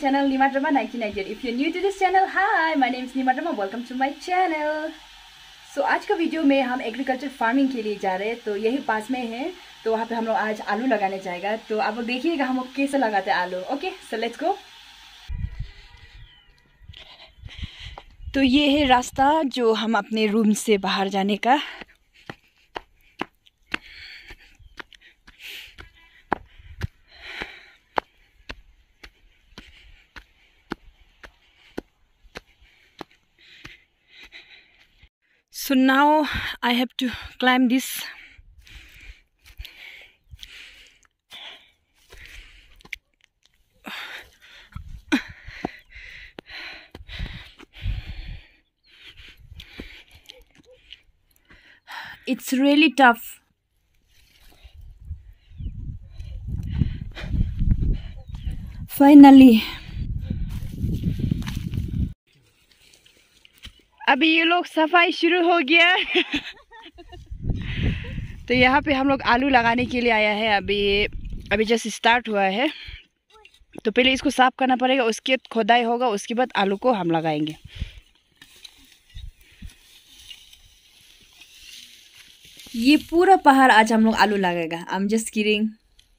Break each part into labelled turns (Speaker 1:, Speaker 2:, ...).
Speaker 1: channel Nimadrama 1998. If you're new to this channel, hi, my name is Nimadrama. Welcome to my channel. So आज का video में हम agriculture farming के लिए जा रहे हैं, तो यही पास में है, तो वहाँ पे हम लोग आज आलू लगाने जाएगा। तो आप लोग देखिएगा हम लोग कैसे लगाते हैं आलू। Okay, so let's go. तो ये है रास्ता जो हम अपने रूम से बाहर जाने का। So now I have to climb this. It's really tough. Finally. अभी ये लोग सफाई शुरू हो गया। तो यहाँ पे हम लोग आलू लगाने के लिए आया है। अभी जैसे स्टार्ट हुआ है, तो पहले इसको साफ करना पड़ेगा, उसके बाद खोदाई होगा, उसके बाद आलू को हम लगाएंगे। ये पूरा पहाड़ आज हम लोग आलू लगाएगा। I am just kidding.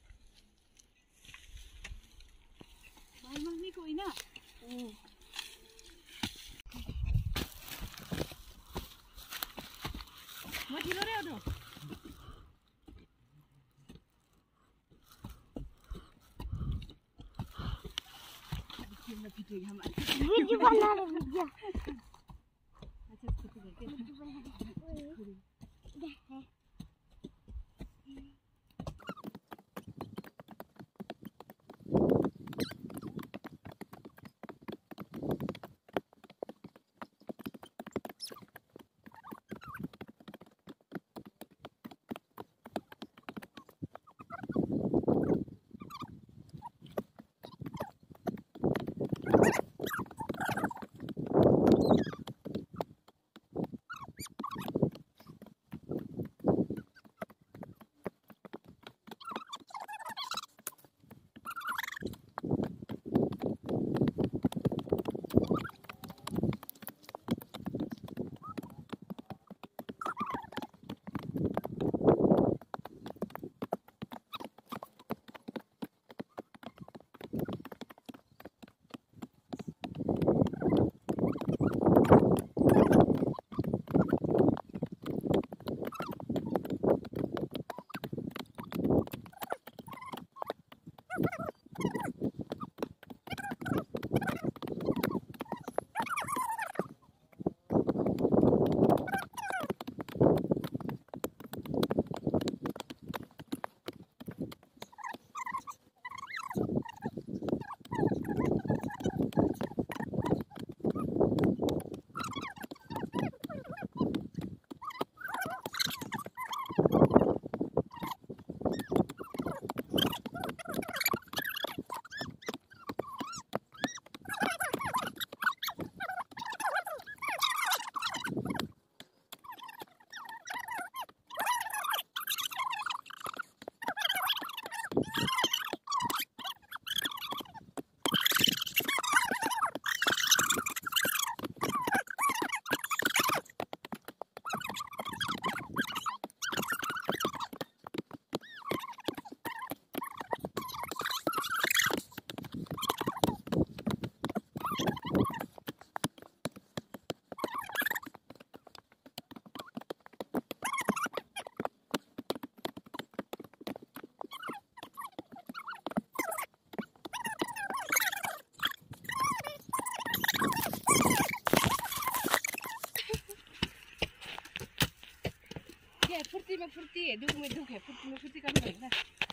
Speaker 1: फुर्ती है, दुख में दुख है, फुर्ती में फुर्ती करना है ना।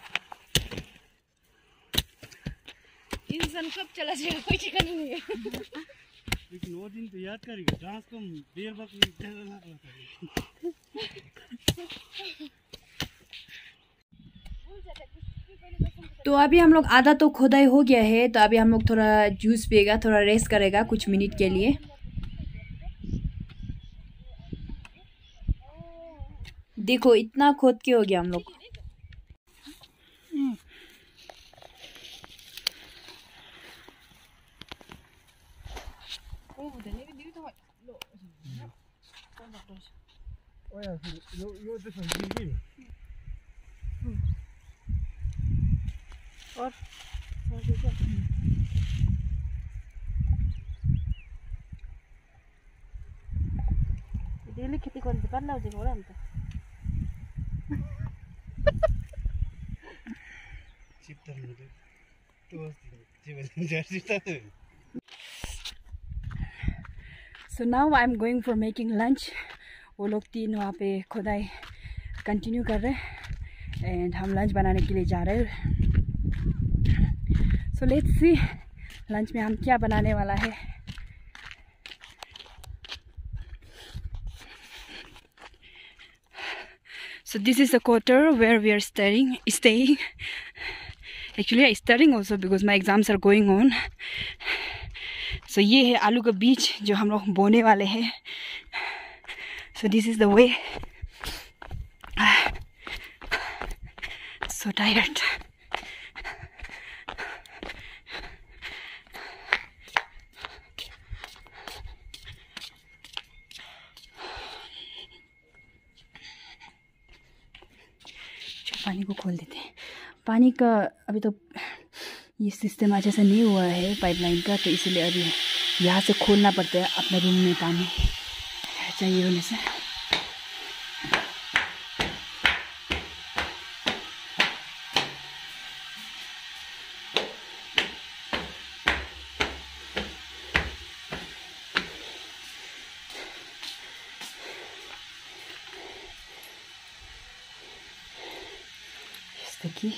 Speaker 1: इंसान कब चला जाएगा कोई ठिकाना नहीं है।
Speaker 2: लेकिन वो दिन तो याद करेगा, डांस को देर वक्त ना
Speaker 1: तो अभी हम लोग आधा तो खोदाई हो गया है, तो अभी हम लोग थोड़ा जूस पिएगा, थोड़ा रेस्ट करेगा कुछ मिनट के लिए। देखो इतना खोद के हो गया हम लोग।
Speaker 2: Oh ya, yo itu sendiri.
Speaker 3: और डेली खेती करते पारला हो जाएगा हम तो
Speaker 2: चिप्तर मुझे तो जीवन जर्सी था
Speaker 1: So now I'm going for making lunch. वो लोग 3 वहाँ पे खुदाई कंटिन्यू कर रहे हैं एंड हम लंच बनाने के लिए जा रहे हैं. So let's see लंच में हम क्या बनाने वाला है. So this is the quarter where we are staying. Actually I'm studying also because my exams are going on. So ये है आलू का बीज जो हम लोग बोने वाले हैं. So this is the way. So tired. पानी को खोल देते हैं. पानी का अभी तो ये सिस्टम अच्छे से नहीं हुआ है पाइपलाइन का, तो इसलिए अभी यहाँ से खोलना पड़ता है अपने रूम में पानी चाहिए होने से. देखिए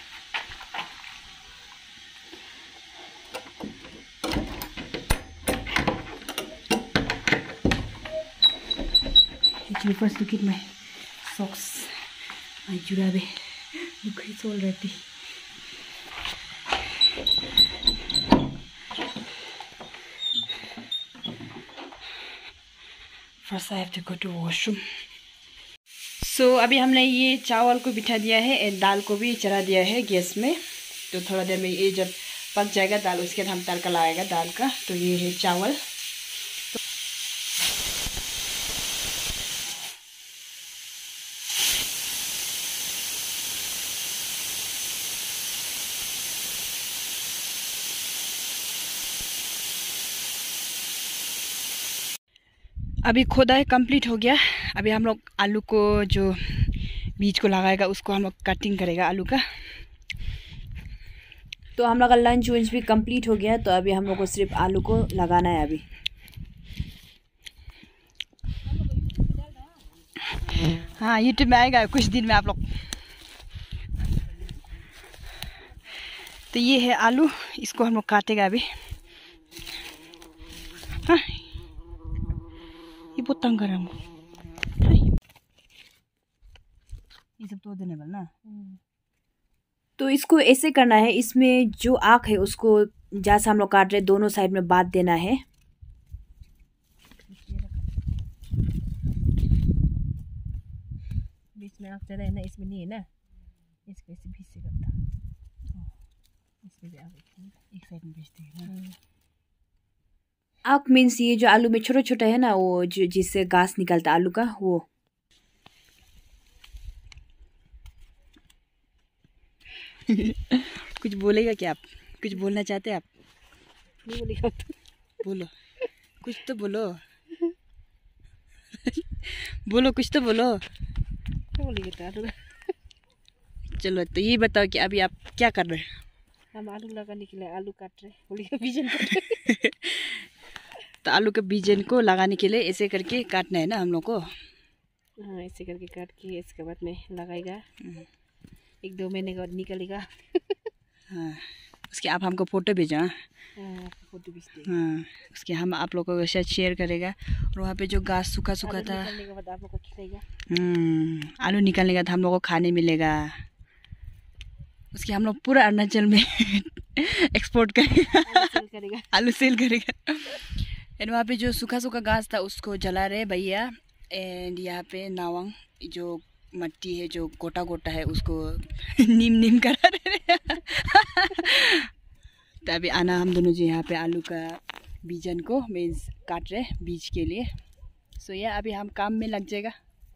Speaker 1: Actually, first look at my socks. My jurabe. Look, it's all ready. First, I have to go to washroom. So, अभी हमने ये चावल को बिठा दिया है और दाल को भी चढ़ा दिया है गैस में. तो थोड़ा देर में ये जब पक जाएगा दाल, उसके बाद हम तड़का लगाएगा दाल का. तो ये है चावल. अभी खोदाई कंप्लीट हो गया. अभी हम लोग आलू को जो बीज को लगाएगा उसको हम लोग कटिंग करेगा आलू का. तो हम लोग का लंच वंच भी कंप्लीट हो गया. तो अभी हम लोग को सिर्फ आलू को लगाना है अभी. हाँ, यूट्यूब में आएगा कुछ दिन में आप लोग. तो ये है आलू, इसको हम लोग काटेगा अभी. हाँ, ये बहुत तंग कर रहा है. ये सब तो देने वाला ना. तो इसको ऐसे करना है. इसमें जो आँख है उसको जहाँ से हम लोग काट रहे दोनों साइड में बांध देना है.
Speaker 3: बीच में आँख ज़्यादा है ना, इसमें नहीं है ना, इसको ऐसे बीच से करता. इसमें भी आँख एक साइड में भेजते हैं.
Speaker 1: आँख मीन्स ये जो आलू में छोटा छोटा है ना, वो जो जिससे घास निकलता आलू का, वो. कुछ बोलेगा क्या आप? कुछ बोलना चाहते हैं आप?
Speaker 3: नहीं बोलेगा.
Speaker 1: बोलो, कुछ तो बोलो. बोलो, कुछ तो बोलो.
Speaker 3: बोलेगा तो आलू.
Speaker 1: चलो, तो ये बताओ कि अभी आप क्या कर रहे हैं?
Speaker 3: हम आलू लगाने के लिए आलू काट रहे. बोलेगा बीजन काट रहे.
Speaker 1: तो आलू के बीजन को लगाने के लिए ऐसे करके काटना है ना हम लोग को.
Speaker 3: हाँ, ऐसे करके काट के इसके बाद में लगाएगा. 1-2 महीने के बाद निकलेगा.
Speaker 1: हाँ, उसके आप हमको फ़ोटो भेजा.
Speaker 3: फोटो भेजते.
Speaker 1: हाँ, उसके हम आप लोगों के साथ शेयर करेगा. और वहाँ पे जो घास सूखा सूखा था,
Speaker 3: निकलने के बाद आप लोग को खिलाएगा.
Speaker 1: आलू निकालने का था हम लोग को खाने मिलेगा. उसके हम लोग पूरा अरुणाचल में एक्सपोर्ट करेगा. आलू सेल करेगा. एंड वहाँ पे जो सूखा सूखा घास था उसको जला रहे भैया. एंड यहाँ पे नावंग जो मट्टी है जो गोटा गोटा है उसको नीम करा रहे. तो अभी आना हम दोनों जी यहाँ पे आलू का बीजन को मीन्स काट रहे बीज के लिए। सो ये अभी हम काम में लग जाएगा।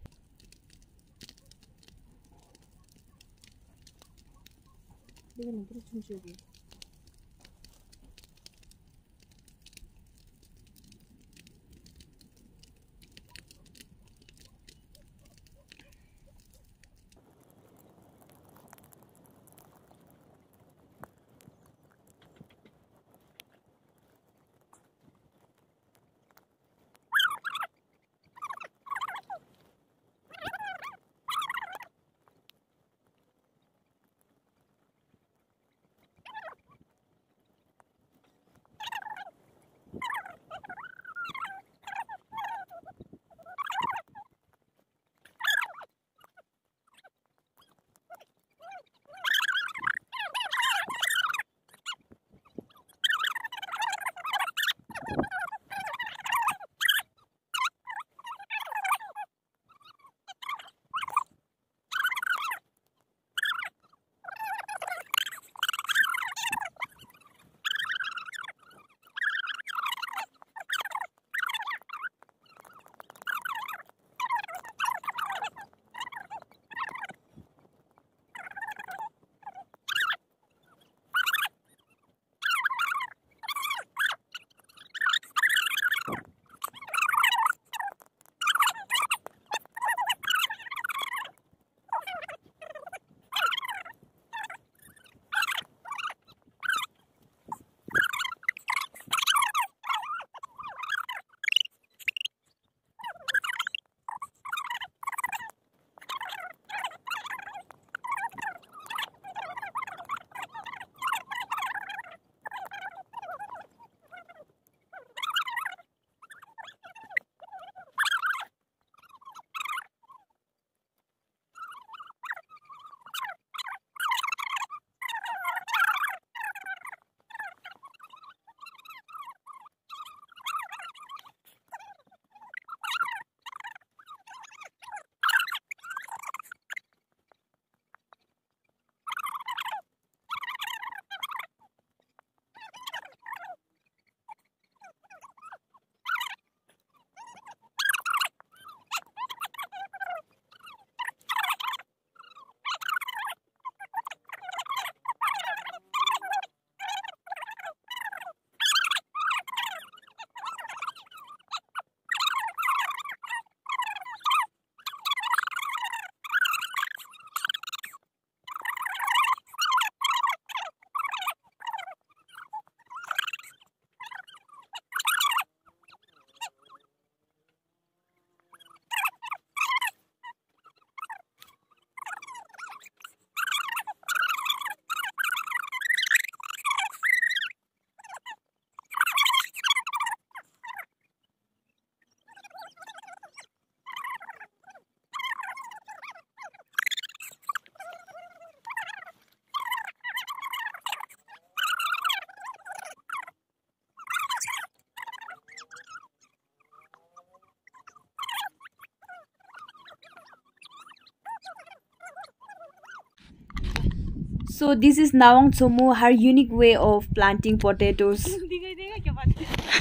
Speaker 1: So this is Nawang Chomu, her unique way of planting potatoes.
Speaker 3: दिखाई देगा क्या बात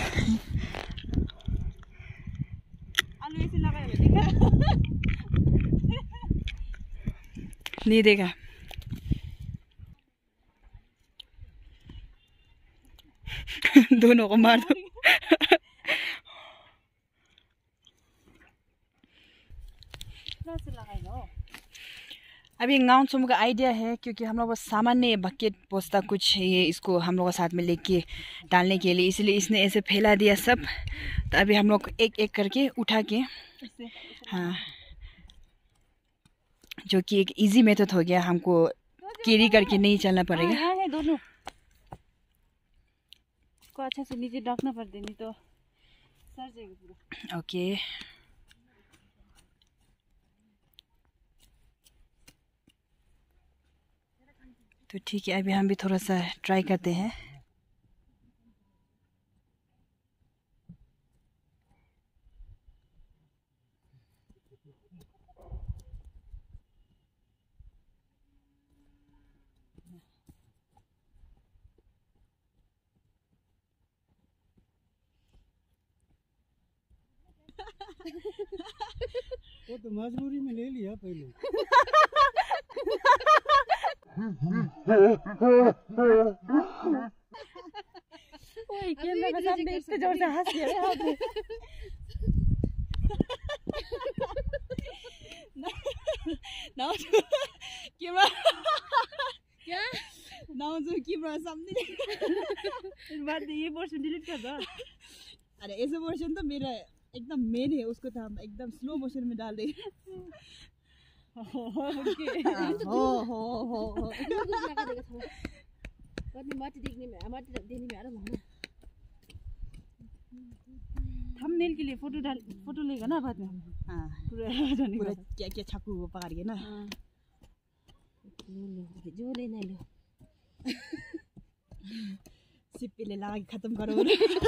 Speaker 3: आलू ऐसे लगाया है देखा
Speaker 1: नहीं देखा। दोनों को मार दो।
Speaker 3: कैसे लगाएगा हो
Speaker 1: अभी नावंग चोमू का आइडिया है क्योंकि हम लोग को सामान्य बकेट पोस्ता कुछ है ये, इसको हम लोग को साथ में लेके डालने के लिए, इसलिए इसने ऐसे फैला दिया सब। तो अभी हम लोग एक एक करके उठा के, हाँ, जो कि एक इजी मेथड हो गया, हमको कैरी करके नहीं चलना पड़ेगा।
Speaker 3: हाँ है दोनों को अच्छा से नीचे रखना पड़ता नहीं तो सर जाएगा पूरा।
Speaker 1: ओके तो ठीक है, अभी हम भी थोड़ा सा ट्राई करते हैं।
Speaker 2: वो तो मजबूरी में ले लिया पहले।
Speaker 3: ओए कैमरा के सामने इतने जोर से हंस रहे हो आप। नाउ कैमरा क्या नाउ जो कैमरा सामने इस बात ये पोर्शन डिलीट कर दो। अरे ऐसे पोर्शन तो मेरा एकदम मेन है, उसको तो हम एकदम स्लो मोशन में डाल देंगे। हो थंबनेल के लिए फोटो लेगा ना बाद में। हाँ पूरा क्या क्या छापू वो पकड़ के ना। जो लेना लो सिप्पी ले लगा के खत्म करो।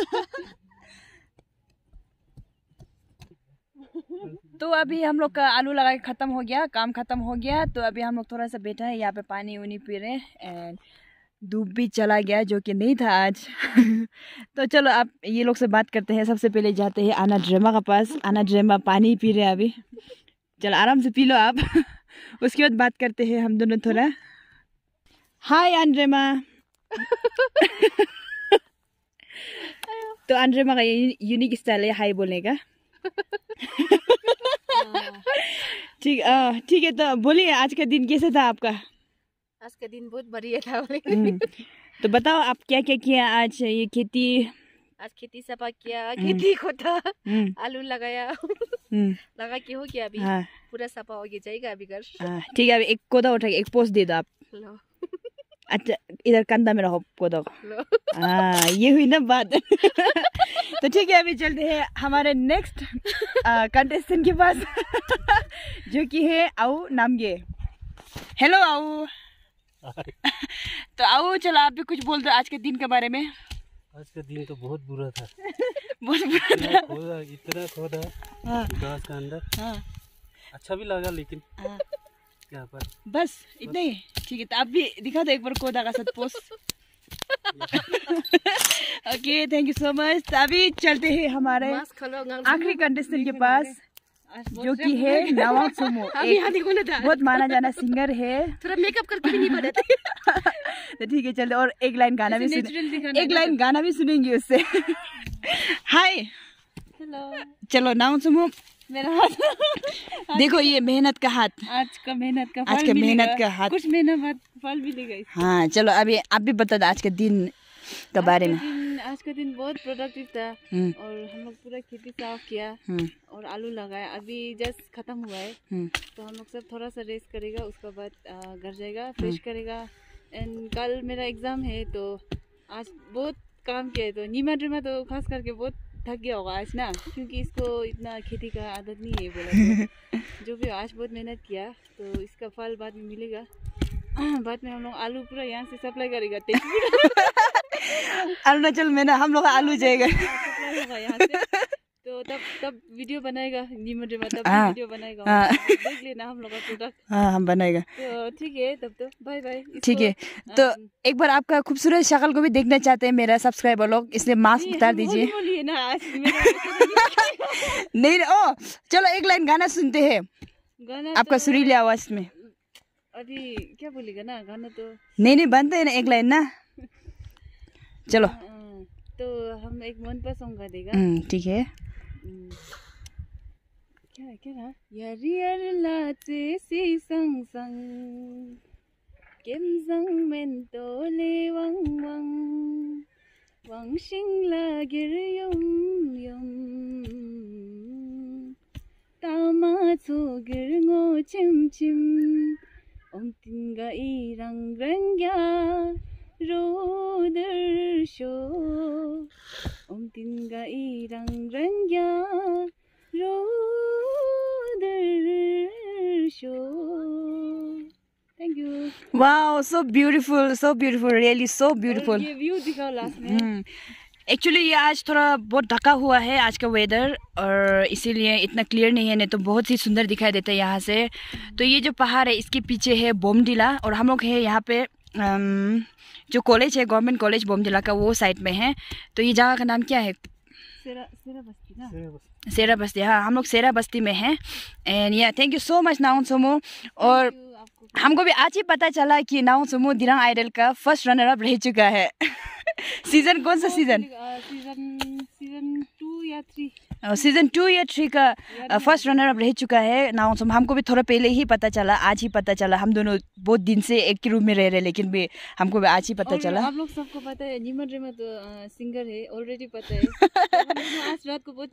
Speaker 3: तो अभी हम लोग का आलू लगा के ख़त्म हो गया, काम ख़त्म हो गया। तो अभी हम लोग थोड़ा सा बैठा है यहाँ पे, पानी उनी पी रहे हैं एंड धूप भी चला गया जो कि नहीं था आज। तो चलो आप ये लोग से बात करते हैं। सबसे पहले जाते हैं आना ड्रेमा का पास। आना ड्रेमा पानी पी रहे हैं अभी। चलो आराम से पी लो आप। उसके बाद बात करते हैं हम दोनों थोड़ा। हाय आंड्रेमा। तो आंड्रेमा का यूनिक स्टाइल है हाय बोलने का। ठीक है। तो बोलिए आज का दिन कैसा था आपका?
Speaker 4: आज का दिन बहुत बढ़िया था।
Speaker 3: तो बताओ आप क्या क्या किया आज? ये खेती
Speaker 4: आज खेती सफा किया, खेती को था आलू लगाया। लगा के हो गया अभी।
Speaker 3: हाँ।
Speaker 4: पूरा सफा हो गया जाएगा अभी घर।
Speaker 3: ठीक है, अभी एक कोदा उठा के एक पोस्ट दे दो आप।
Speaker 4: लो।
Speaker 3: अच्छा इधर कंधा में रहो कोदा। हाँ ये हुई ना बात। तो ठीक है, अभी चलते हैं हमारे नेक्स्ट कंटेस्टेंट के पास जो कि है आऊ नामगे। हेलो आऊ। तो आऊ चलो आप भी कुछ बोल दो आज के दिन के बारे में।
Speaker 2: आज का दिन तो बहुत बुरा था।
Speaker 3: बहुत बुरा था।
Speaker 2: इतना खोदा घास का अंदर।
Speaker 3: हाँ।
Speaker 2: अच्छा भी लगा लेकिन क्या पर
Speaker 3: बस इतना ही। ठीक है, तो आप भी दिखा दो एक बार कोदा का साथ post. Okay thank you so much. तो अभी चलते हैं हमारे आखिरी कंटेस्टेंट के पास जो कि है नवांग सुमो। बहुत माना जाना सिंगर है।
Speaker 4: थोड़ा मेकअप करके भी नहीं बने।
Speaker 3: तो ठीक है चलते, और एक लाइन गाना भी सुनेंगे उससे। Hi
Speaker 4: hello.
Speaker 3: चलो नवांग सुमो
Speaker 4: मेरा हाथ
Speaker 3: देखो, ये मेहनत का हाथ।
Speaker 4: आज का मेहनत का
Speaker 3: आज का मेहनत का हाथ।
Speaker 4: कुछ मेहनत फल मिलेगा।
Speaker 3: हाँ चलो अभी आप भी बता दो आज के दिन के बारे में।
Speaker 4: आज का दिन बहुत प्रोडक्टिव था और हम लोग पूरा खेती साफ किया और आलू लगाया। अभी जस्ट खत्म हुआ है तो हम लोग सब थोड़ा सा रेस्ट करेगा, उसके बाद घर जाएगा, फ्रेश करेगा। एंड कल मेरा एग्ज़ाम है तो आज बहुत काम किया है। तो नीमा ड्रेमा तो खास करके बहुत थक गया होगा आज ना, क्योंकि इसको इतना खेती का आदत नहीं है बोला। तो जो भी आज बहुत मेहनत किया तो इसका फल बाद में मिलेगा। बाद में हम लोग आलू पूरा यहाँ से सप्लाई करेगा।
Speaker 3: अरुणाचल में ना हम लोग आलू जाएगा
Speaker 4: सप्लाई होगा यहाँ से। तो तब वीडियो बनाएगा नीमा ड्रेमा, तब वीडियो बनाएगा। देख लेना हम लोग का प्रोडक्ट।
Speaker 3: हाँ हम बनाएगा।
Speaker 4: तो ठीक है तब तो बाय बाय।
Speaker 3: ठीक है, तो एक बार आपका खूबसूरत शक्ल को भी देखना चाहते हैं मेरा सब्सक्राइबर लोग, इसलिए मास्क उतार दीजिए।
Speaker 4: बोलिए ना आज
Speaker 3: नहीं ओ चलो एक लाइन गाना सुनते हैं
Speaker 4: गाना
Speaker 3: आपका सुरीले आवाज में।
Speaker 4: अभी क्या बोलेगा ना गाना तो
Speaker 3: नहीं बनते है ना, एक लाइन ना। चलो
Speaker 4: तो हम एक मन पर सॉन्ग गा देगा।
Speaker 3: ठीक है।
Speaker 4: क्या रहा यार लाचे सी संग संग केम संग मेन तो ले वंग वंग वंग शिंग ला गिर यम यम तामा छो गिर ngो चिम चिम om tinga irang rangya roder sho om tinga irang rangya roder sho. Thank you.
Speaker 3: Wow, so beautiful, really so beautiful.
Speaker 4: ये व्यू दिखाओ लास्ट में।
Speaker 3: एक्चुअली ये आज थोड़ा बहुत ढका हुआ है आज का वेदर, और इसीलिए इतना क्लियर नहीं है, नहीं तो बहुत ही सुंदर दिखाई देता है यहाँ से। तो ये जो पहाड़ है इसके पीछे है बोमडिला, और हम लोग है यहाँ पे जो कॉलेज है गवर्नमेंट कॉलेज बोमडिला का, वो साइड में है। तो ये जगह का नाम क्या है?
Speaker 4: सेरा बस्ती ना।
Speaker 3: सेरा बस्ती, हाँ हम लोग सेरा बस्ती में हैं। And yeah thank you so much Naun Somo. और हमको भी आज ही पता चला कि नाउन सोमो दिरांग आइडल का फर्स्ट रनर अप रह चुका है। सीजन कौन सा सीजन?
Speaker 4: सीजन 2 या 3।
Speaker 3: सीजन 2 या 3 का फर्स्ट रनर अप रह चुका है नाउन सोमो। हमको भी थोड़ा पहले ही पता चला, आज ही पता चला। हम दोनों बहुत दिन से एक ही रूम में रह रहे, लेकिन भी हमको भी आज ही पता चला।
Speaker 4: आप लोग सबको पता है नीमन रेमा तो सिंगर है, ऑलरेडी पता है। आज रात को बहुत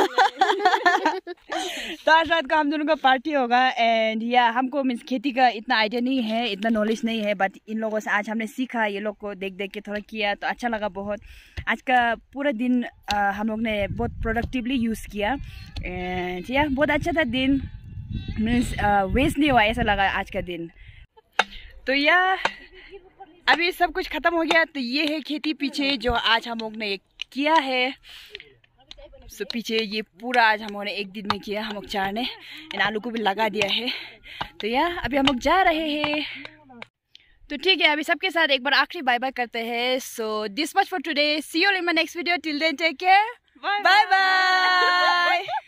Speaker 3: तो आज रात को हम दोनों का पार्टी होगा। एंड या हमको मीन्स खेती का इतना आइडिया नहीं है, इतना नॉलेज नहीं है, बट इन लोगों से आज हमने सीखा, ये लोग को देख देख के थोड़ा किया तो अच्छा लगा बहुत। आज का पूरा दिन हम लोग ने बहुत प्रोडक्टिवली यूज़ किया। एंड या बहुत अच्छा था दिन, मीन्स वेस्ट नहीं हुआ ऐसा लगा आज का दिन। तो या अभी सब कुछ ख़त्म हो गया। तो ये है खेती पीछे जो आज हम लोग ने किया है। सो पीछे ये पूरा आज हम लोगों ने एक दिन में किया, हम लोग 4 ने। इन आलू को भी लगा दिया है। तो या अभी हम लोग जा रहे हैं। तो ठीक है, अभी सबके साथ एक बार आखिरी बाय बाय करते हैं। So this much for today, see you in my next video, till then take care, bye bye.